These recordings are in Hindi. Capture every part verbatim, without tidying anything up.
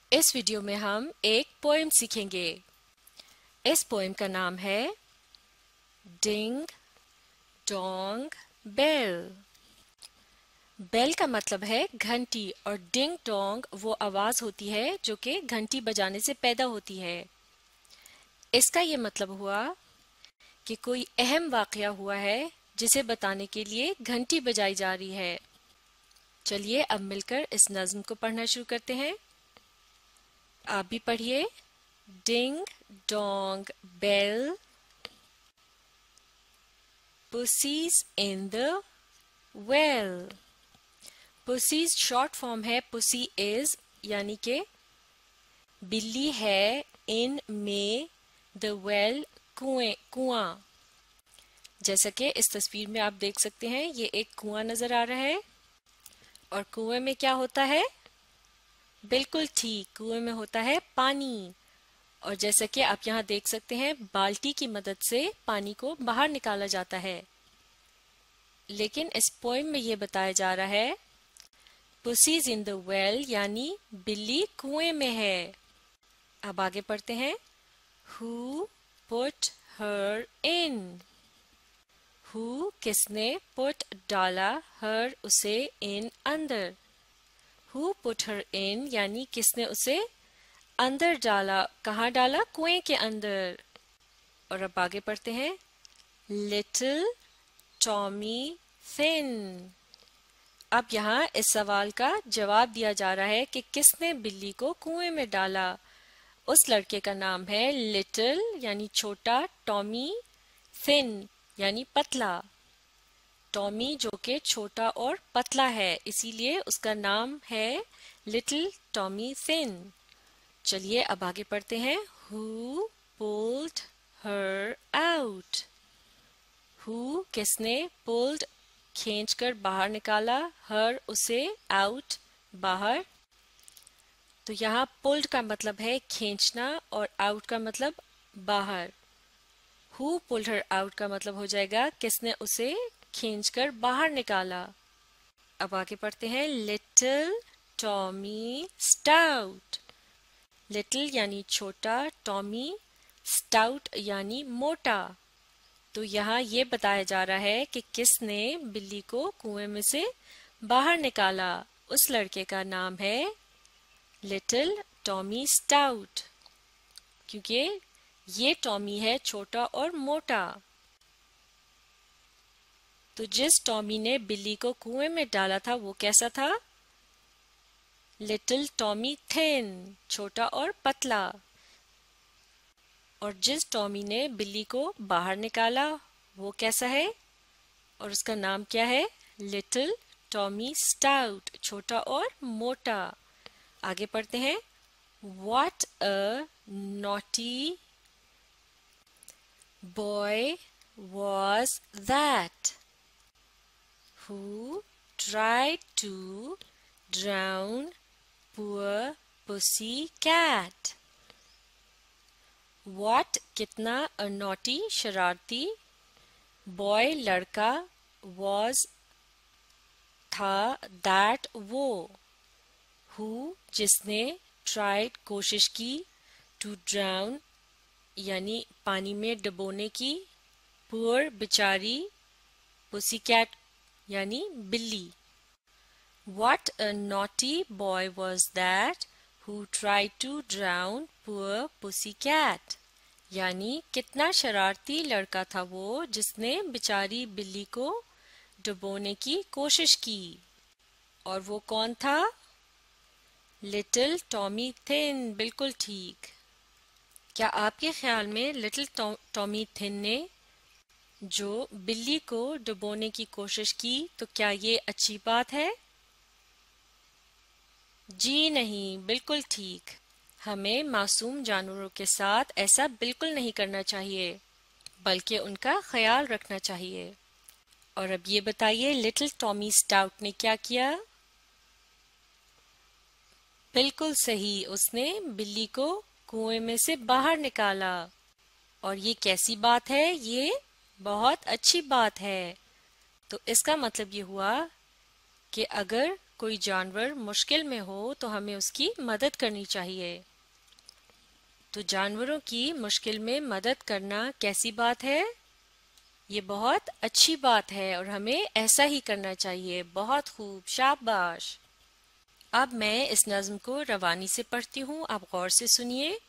इस वीडियो में हम एक पोएम सीखेंगे। इस पोएम का नाम है डिंग डोंग बेल। बेल का मतलब है घंटी और डिंग डोंग वो आवाज होती है जो कि घंटी बजाने से पैदा होती है। इसका ये मतलब हुआ कि कोई अहम वाकया हुआ है जिसे बताने के लिए घंटी बजाई जा रही है। चलिए अब मिलकर इस नज्म को पढ़ना शुरू करते हैं। आप भी पढ़िए। Ding dong bell, pussy's in the well. Pussy's short form है पुसी इज, यानी कि बिल्ली है इन में, द वेल कुएं कुआं। जैसा कि इस तस्वीर में आप देख सकते हैं, ये एक कुआं नजर आ रहा है और कुएं में क्या होता है? बिल्कुल ठीक, कुएं में होता है पानी। और जैसा कि आप यहाँ देख सकते हैं, बाल्टी की मदद से पानी को बाहर निकाला जाता है। लेकिन इस पोएम में ये बताया जा रहा है पुसीज इन द वेल, यानी बिल्ली कुएं में है। अब आगे पढ़ते हैं। Who put her in. Who किसने, पुट डाला, हर उसे, इन अंदर। हु पुट हर इन यानी किसने उसे अंदर डाला। कहाँ डाला? कुएं के अंदर। और अब आगे पढ़ते हैं। Little Tommy thin. अब यहाँ इस सवाल का जवाब दिया जा रहा है कि किसने बिल्ली को कुएं में डाला। उस लड़के का नाम है लिटिल यानी छोटा, टॉमी थिन यानी पतला। टॉमी जो कि छोटा और पतला है, इसीलिए उसका नाम है लिटिल टॉमी थिन। चलिए अब आगे पढ़ते हैं। Who pulled her out? Who किसने, pulled खींचकर बाहर निकाला, her उसे, out बाहर। तो यहाँ pulled का मतलब है खींचना और out का मतलब बाहर। Who pulled her out का मतलब हो जाएगा किसने उसे खींचकर बाहर निकाला। अब आगे पढ़ते हैं। Little Tommy Stout। लिटिल यानी छोटा, टॉमी स्टाउट यानी मोटा। तो यहाँ ये बताया जा रहा है कि किसने बिल्ली को कुएं में से बाहर निकाला। उस लड़के का नाम है लिटिल टॉमी स्टाउट, क्योंकि ये टॉमी है छोटा और मोटा। तो जिस टॉमी ने बिल्ली को कुएं में डाला था वो कैसा था? लिटिल टॉमी थिन, छोटा और पतला। और जिस टॉमी ने बिल्ली को बाहर निकाला वो कैसा है? और उसका नाम क्या है? लिटिल टॉमी स्टाउट, छोटा और मोटा। आगे पढ़ते हैं। What a naughty boy was that, who tried to drown poor pussy cat. What कितना, a naughty शरारती, boy लड़का, was था, that वो, who जिसने, tried कोशिश की, to drown यानी पानी में डुबोने की, poor बेचारी, pussy cat यानी बिल्ली। What a naughty boy was that who tried to drown poor pussy cat. यानी कितना शरारती लड़का था वो जिसने बेचारी बिल्ली को डुबोने की कोशिश की। और वो कौन था? लिटिल टॉमी थिन, बिल्कुल ठीक। क्या आपके ख्याल में लिटिल टॉमी थिन ने जो बिल्ली को डुबोने की कोशिश की, तो क्या ये अच्छी बात है? जी नहीं, बिल्कुल ठीक। हमें मासूम जानवरों के साथ ऐसा बिल्कुल नहीं करना चाहिए, बल्कि उनका ख्याल रखना चाहिए। और अब ये बताइए लिटिल टॉमी स्टाउट ने क्या किया? बिल्कुल सही, उसने बिल्ली को कुएं में से बाहर निकाला। और ये कैसी बात है? ये बहुत अच्छी बात है। तो इसका मतलब ये हुआ कि अगर कोई जानवर मुश्किल में हो तो हमें उसकी मदद करनी चाहिए। तो जानवरों की मुश्किल में मदद करना कैसी बात है? ये बहुत अच्छी बात है और हमें ऐसा ही करना चाहिए। बहुत खूब, शाबाश। अब मैं इस नज्म को रवानी से पढ़ती हूँ, आप गौर से सुनिए।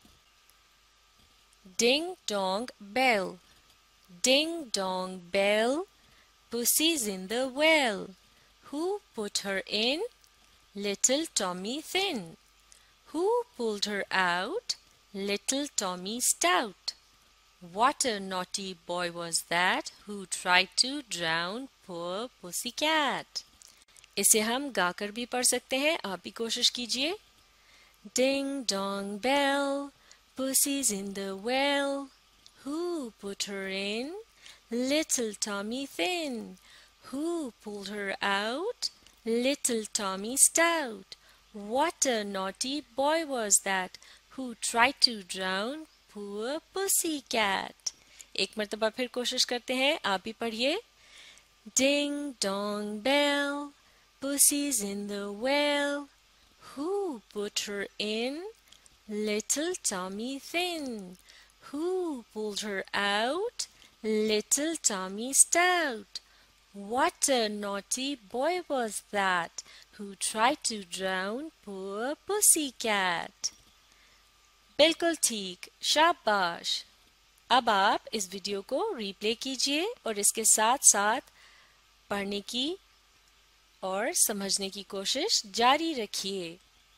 Ding dong bell, ding dong bell, pussy's in the well. Who put her in? Little Tommy Thin. Who pulled her out? Little Tommy Stout. What a naughty boy was that who tried to drown poor pussy cat. इसे हम गाकर भी पढ़ सकते हैं, आप भी कोशिश कीजिए। Ding dong bell, pussy's in the well. Who put her in? Little Tommy Thin. Who pulled her out? Little Tommy Stout. What a naughty boy was that who tried to drown poor pussy cat. एक मर्तबा फिर कोशिश करते हैं, आप भी पढ़िए। Ding dong bell, pussy's in the well. Who put her in? Little Tommy Thin. Who pulled her out? Little Tommy Stout. What a naughty boy was that who tried to drown poor pussy cat. बिल्कुल ठीक, शाबाश। अब आप इस वीडियो को रिप्ले कीजिए और इसके साथ साथ पढ़ने की और समझने की कोशिश जारी रखिए।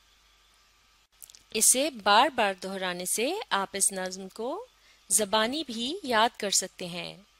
इसे बार बार दोहराने से आप इस नज्म को ज़बानी भी याद कर सकते हैं।